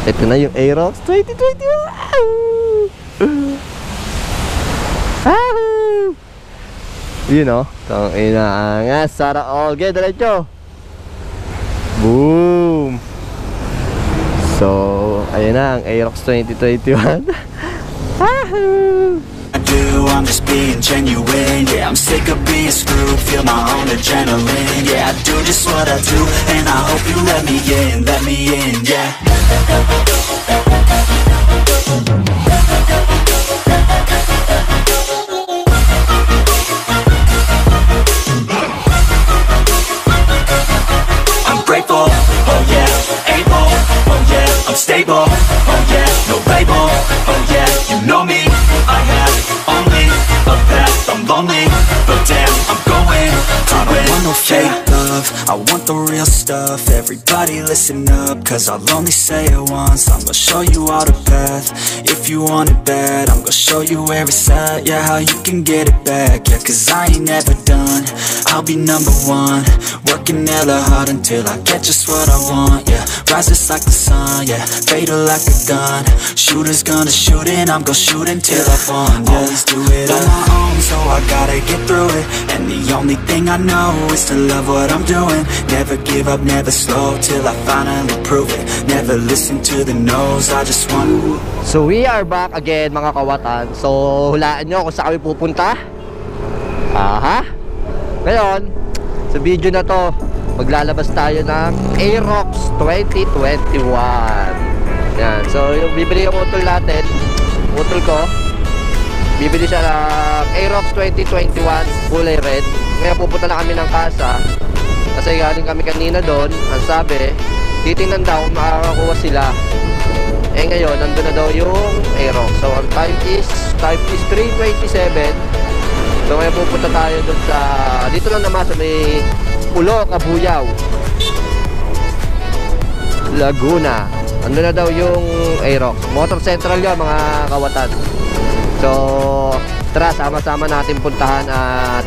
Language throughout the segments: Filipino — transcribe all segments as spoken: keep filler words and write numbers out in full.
Ito na yung Aerox twenty twenty-one. Ah! Yun o. Tang inaangas. Sana all. Okay, diretso. Boom. So, ayun na ang Aerox twenty twenty-one. I do, I'm just being genuine. Yeah, I'm sick of being screwed. Feel my own adrenaline. Yeah, I do just what I do, and I hope you let me in. Let me in, yeah. I'm grateful, oh yeah, able, oh yeah, I'm stable, oh yeah, no label, oh yeah, you know me. I have only a path, I'm lonely, but damn, I'm going to win. I don't want no fake love, I want the real stuff. Everybody listen up, cause I'll only say it once. I'm gonna show you all the path, if you want it bad. I'm gonna show you where it's at, yeah, how you can get it back. Yeah, cause I ain't never done, I'll be number one. Working hella hard until I get just what I want, yeah. Rises like the sun, yeah, fatal like a gun. Shooters gonna shoot and I'm gonna shoot until I fall, yeah. Always do it on my own, so I gotta get through it. And the only thing I know is to love what I'm doing. Never give up, never slow, till I finally prove it. Never listen to the no's, I just want. So we are back again mga kawatan. So hulaan nyo kung saan kami pupunta. Aha. Ngayon, sa video na to, maglalabas tayo ng Aerox twenty twenty-one. Yan. So yung bibili yung utol natin, utol ko, bibili siya ng Aerox twenty twenty-one kulay red. Ngayon pupunta na kami ng Casa kasi galing kami kanina doon. Ang sabi, titingnan daw kung makakakuha sila. Eh ngayon, nandun na daw yung Aerox. So ang time is time is three twenty-seven. So ngayon pupunta tayo doon sa, dito lang naman sa may Pulo, Kabuyaw, Laguna. Nandun na daw yung Aerox. Motor Central yun mga kawatan. So tara, sama-sama natin puntahan at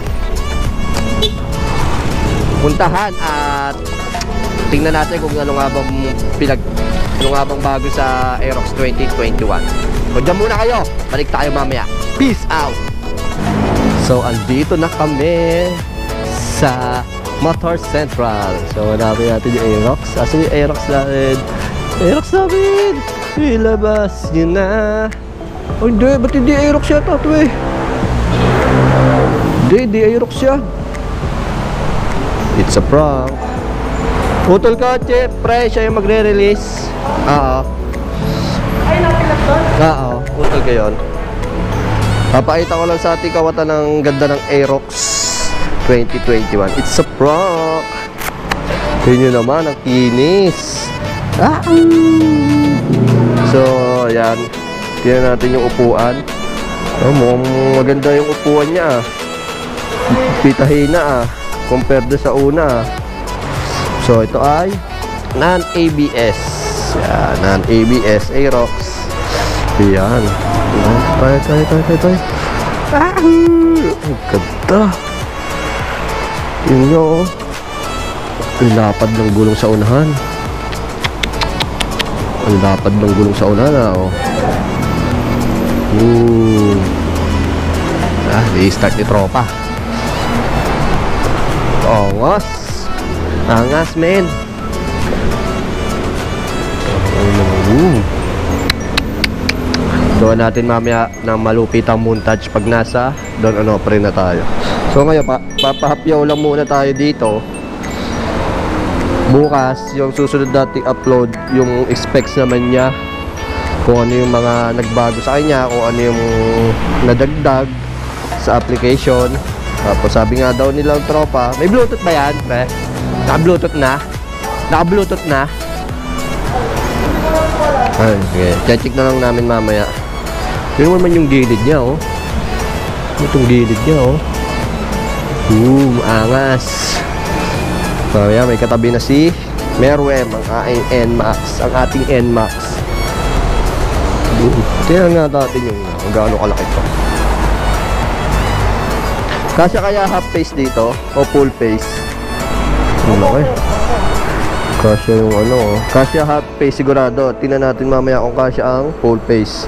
puntahan at tingnan natin kung ano nga bang pinag ano nga bang bago sa Aerox twenty twenty-one. So dyan muna kayo, balik tayo mamaya. Peace out. So andito na kami sa Motor Central. So hanapin natin yung Aerox. Asa yung Aerox natin? Aerox namin! Ilabas nyo na. Oh hindi, ba't hindi Aerox siya tato eh? Hindi, hindi Aerox siya. It's a prank. Utol kotse, pre, siya yung magre-release. Oo. Ay, nakilap doon? Oo, utol ka yun. Papakita ko lang sa ating kawatan ng ganda ng Aerox twenty twenty-one. It's a prank. Tingnan nyo naman, ang kinis. Ah! So, yan. Tingnan natin yung upuan. Oh, mukhang maganda yung upuan niya. Pitahin na ah. Compared sa una. So ito ay non-A B S. Yan, non-A B S Aerox. Yan. Tayo, tayo, tayo, tayo, tayo. Ah! Ang ganda. Yun nyo, oh. Ang lapad ng gulong sa unahan. Ang lapad ng gulong sa unahan, ah, oh. Ooh. Ah, i-start ni tropa. Angas. Angas, men. Uh. Doon natin mamaya ng malupitang montage pag nasa doon ano pa rin na tayo. So ngayon, pa papahapyaw lang muna tayo dito. Bukas, yung susunod nating upload, yung specs naman niya. Kung ano yung mga nagbago sa kanya, kung ano yung nadagdag sa application. Tapos sabi nga daw nilang tropa, may Bluetooth ba yan? Eh? Naka-Bluetooth na? Naka-Bluetooth na? Ay, okay. Check na lang namin mamaya. Yun naman yung gilid niya, oh. Itong gilid niya, oh. Boom, angas. So, yan, may katabi na si Merwem, ang ating N MAX. Ang ating N MAX. Boom. Tingnan nga natin yung uh, gaano kalaki ito. Kasya kaya half face dito o full face? Okay. Kasya yung ano, oh. Kasya half face sigurado. Tingnan natin mamaya kung kasya ang full face.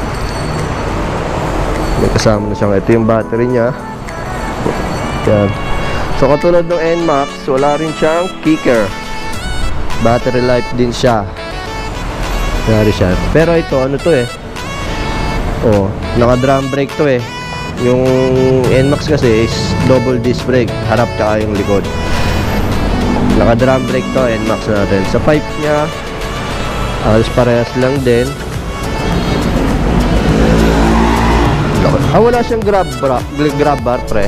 May kasama na siyang, ito yung battery niya. Yan. So katulad ng N MAX, wala rin siyang kicker. Battery life din siya. Nari siya. Pero ito, ano to eh. Oh, naka drum brake to eh. Yung N MAX kasi is double disc brake, harap tsaka yung likod. Naka drum brake to, N MAX natin. Sa pipe niya, alas parehas lang din. Ah, wala siyang grab bar, grab bar pre.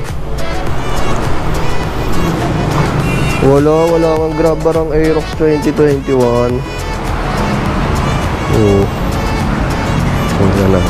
Wala, wala kang grab bar ang Aerox twenty twenty-one. Oo. Wala lang.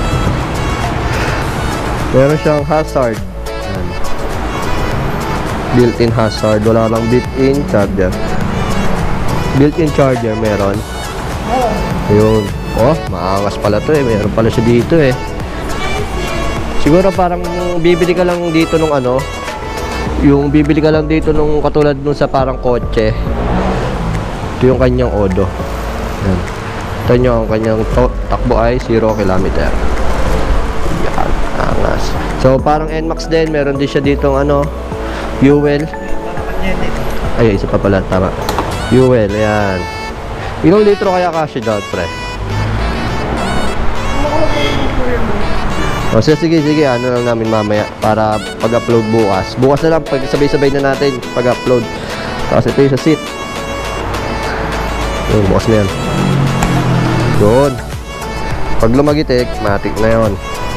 Meron siyang hazard. Yan. Built-in hazard. Wala lang built-in charger. Built-in charger meron. Ayun. Oh, maangas pala to eh. Meron pala siya dito eh. Siguro parang bibili ka lang dito nung ano, yung bibili ka lang dito nung katulad nung sa parang kotse. Ito yung kanyang odo. Yan. Ito nyo, ang kanyang takbo ay zero kilometer. Yan, angas. So parang N MAX din, meron din siya dito ng ano, fuel. Ay, isa pa pala, tama. Fuel, yan. Ilang litro kaya kasi dog, pre? O sige, sige, sige, ano lang namin mamaya para pag-upload bukas. Bukas na lang, pag sabay-sabay na natin pag-upload. Tapos ito yung sa seat. Yun, bukas na yan. Yun. Pag lumagitik, matik na yun.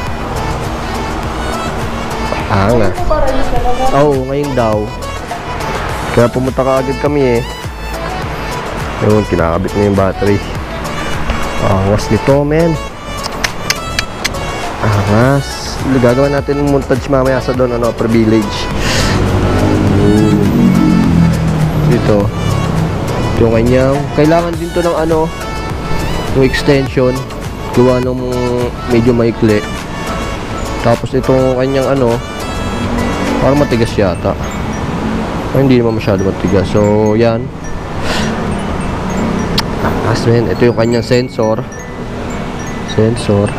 Ah, nga. Oo, oh, ngayon daw. Kaya pumunta ka agad kami eh. Yun, kinakabit na yung battery. Angas nito, men. Angas. Gagawa natin ng montage mamaya sa doon, ano, per village. Dito. Yung kanyang, kailangan din to ng ano, yung extension. Gawa ng medyo maikli. Tapos itong kanyang ano, parang matigas yata. O, hindi naman masyado matigas. So, yan. Angas, men. Ito yung kanyang sensor. Sensor.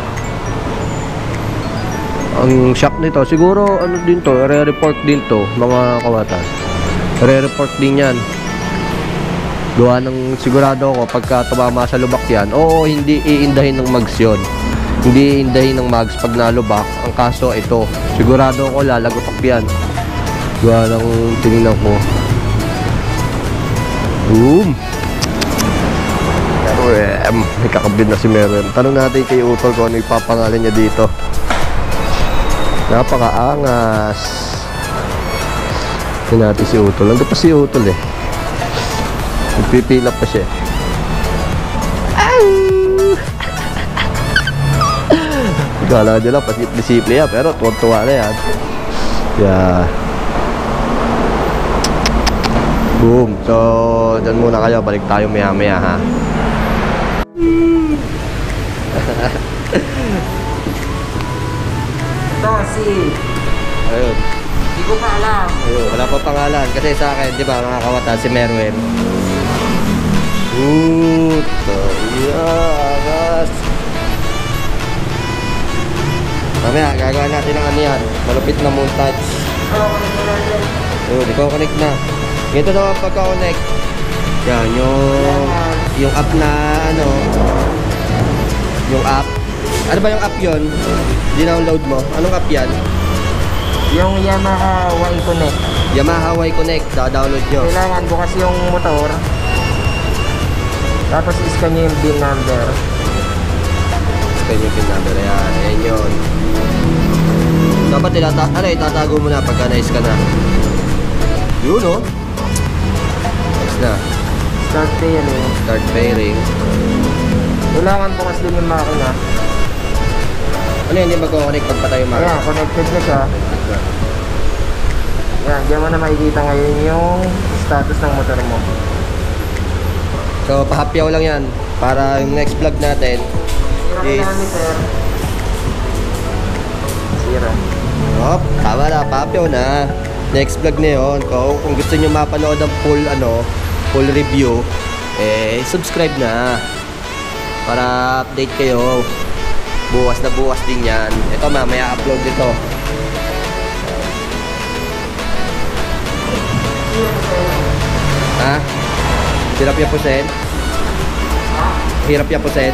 Ang shock nito, siguro ano din to, re-report din to, mga kawatan. Re-report din yan. Gawa ng sigurado ko, pagka tumama sa lubak yan, oo, hindi iindahin ng mags yun. Hindi iindahin ng mags pag nalubak. Ang kaso, ito. Sigurado ko, lalagotok yan. Gawa ng tinignan ko. Boom! Pero, may kakabid na si Meron. Tanong natin kay Utol kung ano ipapangalan niya dito. Napakaangas. Ito natin si Utol. Nandun pa si Utol eh. Nagpipilap pa siya. Kala nila pasimple-simple yan, pero tuwa-tuwa na yan. Yeah. Boom. So, dyan muna kayo. Balik tayo maya-maya ha. Ito si... Ayun. Hindi ko pa alam. Ayun. Wala pa pangalan. Kasi sa akin, di ba, mga kawata, si Merwin. Puto. Yagas. Mamaya, gagawa natin ng ano yan. Malupit na montage. Ayun, ikaw connect na. Ito naman pagka-connect. Yan, yung... Yung app na, ano... Yung app. Ano ba yung app yun? Dinownload mo? Anong app yan? Yung Yamaha Y Connect. Yamaha Y Connect. Da-download nyo. Kailangan bukas yung motor. Tapos iscan nyo yung V I N number. Iscan yung V I N number. Ayan. Ayan yun. Dapat ilata ano, itatago mo na pagka na-iscan na. Yun o. Oh. Next na. Start pairing. Start pairing. Kailangan bukas din yung makina. Ano yun? Hindi mag-connect pag patay yung makina? Ayan, connected na siya. Ayan, diyan mo na makikita ngayon yung status ng motor mo. So, pahapyaw lang yan. Para yung next vlog natin is... Zero. Oh, tama na. Pahapyaw na. Next vlog na yun. Kung, kung gusto nyo mapanood ang full, ano, full review, eh subscribe na para update kayo. Bukas na bukas din yan. Ito mamaya upload dito. Ha? Hirap yan po sen? Hirap yan po sen?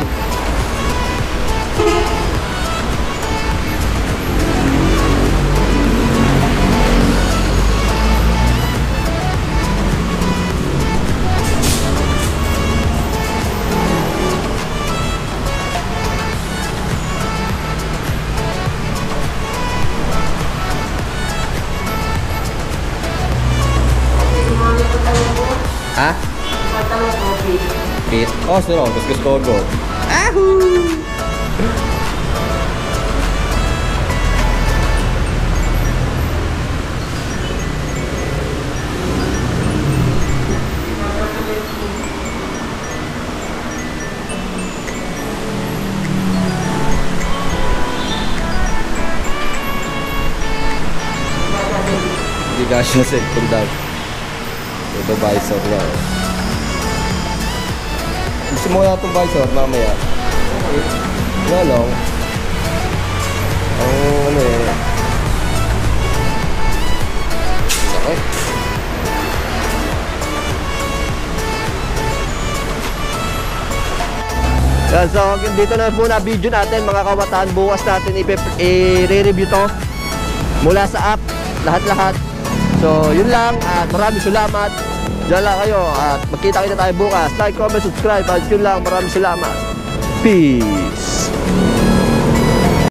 Ha? Pit? Oh, sino? Gus-gus kogo. Ahoo! Hindi ka siya cellphone daw. Ito visor na. Gusto mo kaya itong visor mamaya? Nga lang. Ang ano eh. Okay. Yan, so dito na muna video natin mga kabataan. Bukas natin i-re-review to mula sa app. Lahat-lahat. So, yun lang at maraming salamat. Diyan lang kayo at magkita-kita tayo bukas. Like, comment, subscribe at yun lang. Maraming salamat. Peace!